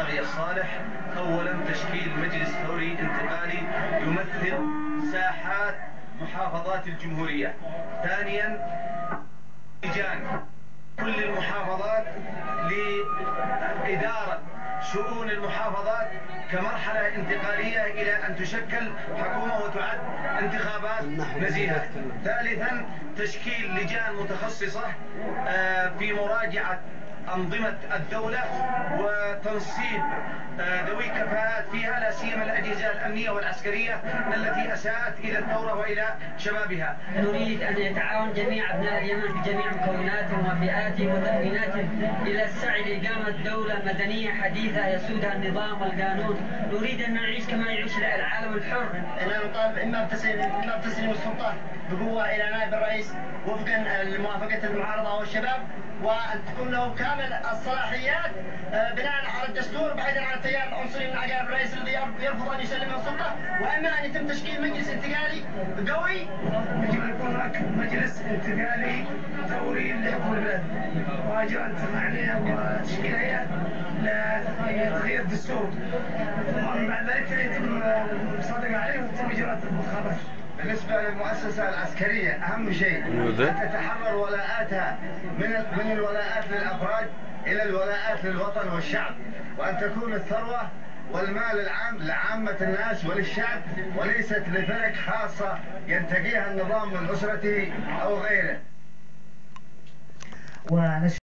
الراعي الصالح. أولا تشكيل مجلس ثوري انتقالي يمثل ساحات محافظات الجمهورية. ثانيا لجان كل المحافظات لإدارة شؤون المحافظات كمرحلة انتقالية إلى أن تشكل حكومة وتعد انتخابات نزيهة. ثالثا تشكيل لجان متخصصة في مراجعة أنظمة الدولة وتنصيب ذوي كفاءات فيها، لا سيما الأجهزة الأمنية والعسكرية التي أساءت إلى الثورة وإلى شبابها. نريد أن يتعاون جميع أبناء اليمن في جميع مكوناتهم وفئاتهم وتكويناتهم إلى السعي لإقامة دولة مدنية حديثة يسودها النظام والقانون. نريد أن نعيش كما يعيش العالم الحر. أنا نطالب إما بتسليم السلطة بقوة إلى نائب الرئيس وفقا لموافقة المعارضة والشباب، وأن تكون له كامل الصلاحيات بناء على الدستور بعيدا عن التيار العنصري من عقائب الرئيس الذي يرفض أن يسلم السلطة. وإما أن يتم تشكيل مجلس انتقالي قوي. يجب أن يكون هناك مجلس انتقالي ثوري لحكم البلد، ويجب أن تسمع وتشكيل هيئة لتغيير الدستور، وبعد ذلك يتم المصادقة عليه وتتم إجراءات الانتخابات. بالنسبة للمؤسسة العسكرية أهم شيء أن تتحرر ولاءاتها من الولاءات للأفراد إلى الولاءات للوطن والشعب، وأن تكون الثروة والمال العام لعامة الناس وللشعب وليست لفرق خاصة ينتقيها النظام من أسرته أو غيره.